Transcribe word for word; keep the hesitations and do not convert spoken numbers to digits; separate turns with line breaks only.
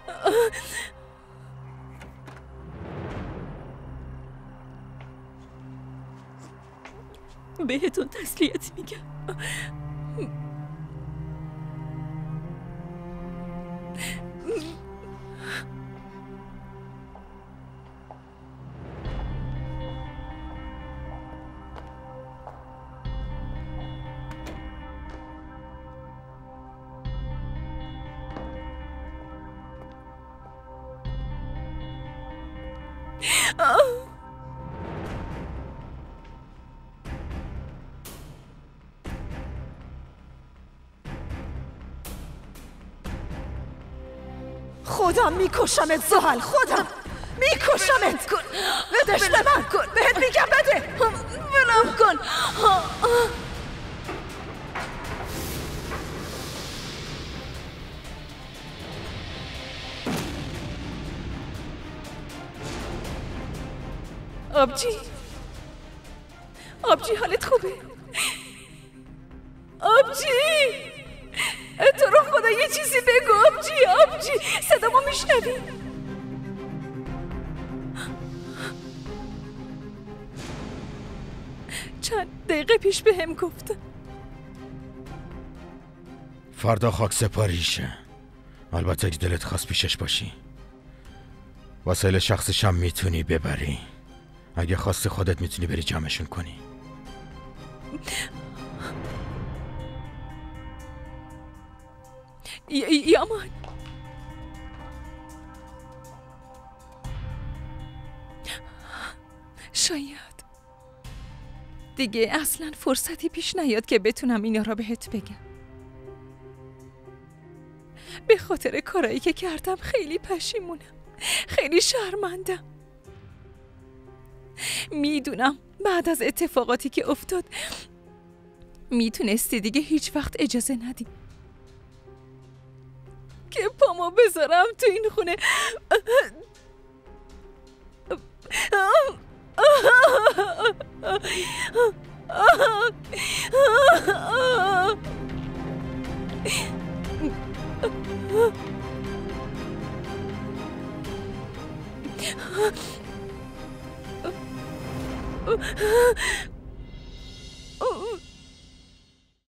بهتون تسلیت میگم.
خودم میکشمت زحل، خودم میکشمت. بدش به من کن، بهت میگم بده.
ولم کن. آبجی آبجی حالت خوبه؟ آبجی تو رو خدا یه چیزی بگو آبجی. آبجی صدامو میشنوی؟ چند دقیقه پیش به هم گفتن
فردا خاک سپاریشه. البته اگه دلت خواست پیشش باشی. وسایل شخصش هم میتونی ببری. اگه خواستی خودت میتونی بری جمعشون کنی.
یامان شاید دیگه اصلا فرصتی پیش نیاد که بتونم اینا را بهت بگم. به خاطر کارایی که کردم خیلی پشیمونم، خیلی شرمندم. میدونم بعد از اتفاقاتی که افتاد میتونستی دیگه هیچ وقت اجازه ندی که پامو بذارم تو این خونه.